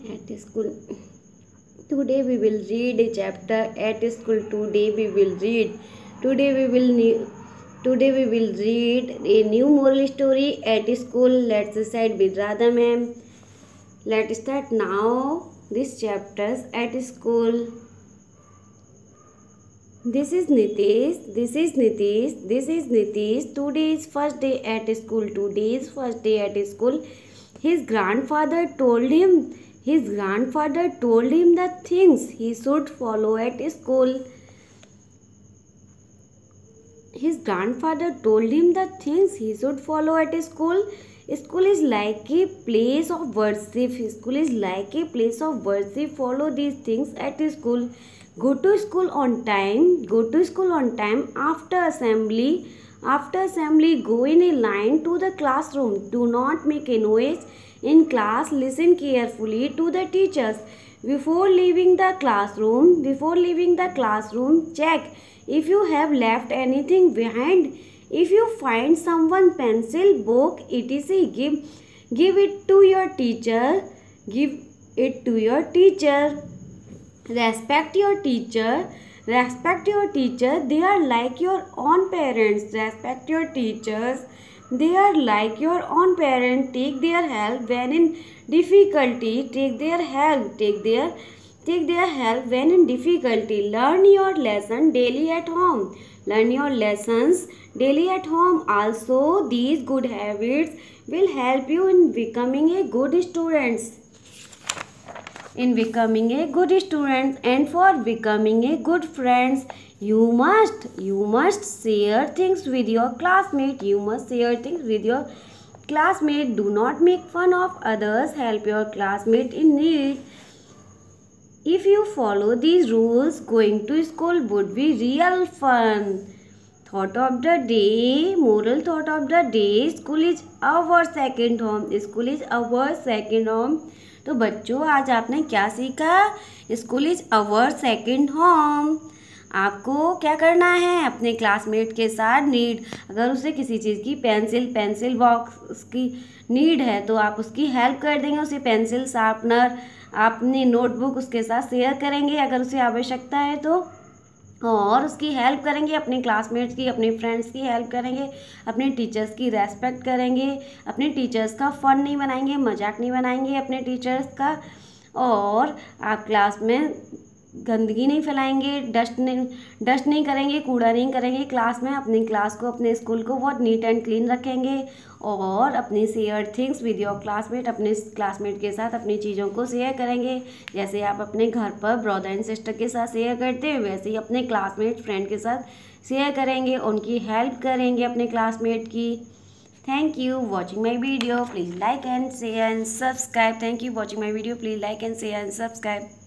at school. Today we will read a chapter at school. Today we will read a new moral story at school. Let's start with Radha ma'am. Let's start now this chapters at school. This is Nitish. Today is first day at school. His grandfather told him the things he should follow at school. School is like a place of worship. Follow these things at school. Go to school on time. After assembly, go in a line to the classroom. Do not make a noise in class. Listen carefully to the teachers. Before leaving the classroom, check if you have left anything behind. If you find someone pencil, book, etc., give it to your teacher. Respect your teacher. They are like your own parents. Take their help when in difficulty. Learn your lesson daily at home. Also, these good habits will help you in becoming a good student. And for becoming a good friends, you must share things with your classmate. Do not make fun of others. Help your classmate in need. If you follow these rules, going to school would be real fun. Moral thought of the day, school is our second home. तो बच्चों, आज आपने क्या सीखा? School is our second home. आपको क्या करना है? अपने क्लासमेट के साथ अगर उसे किसी चीज़ की पेंसिल बॉक्स की नीड है तो आप उसकी हेल्प कर देंगे. उसे पेंसिल, शार्पनर, अपनी नोटबुक उसके साथ शेयर करेंगे अगर उसे आवश्यकता है तो, और उसकी हेल्प करेंगे. अपने क्लासमेट्स की, अपने फ्रेंड्स की हेल्प करेंगे. अपने टीचर्स की रेस्पेक्ट करेंगे. अपने टीचर्स का फन नहीं बनाएंगे, मजाक नहीं बनाएंगे अपने टीचर्स का. और आप क्लास में गंदगी नहीं फैलाएंगे, डस्ट नहीं करेंगे, कूड़ा नहीं करेंगे क्लास में. अपनी क्लास को, अपने स्कूल को बहुत नीट एंड क्लीन रखेंगे. और अपनी share things with your classmate, अपने क्लासमेट के साथ अपनी चीज़ों को शेयर करेंगे. जैसे आप अपने घर पर ब्रदर एंड सिस्टर के साथ शेयर करते हैं, वैसे ही अपने क्लासमेट फ्रेंड के साथ शेयर करेंगे. उनकी हेल्प करेंगे अपने क्लासमेट की. Thank you watching my video. Please like and share and subscribe.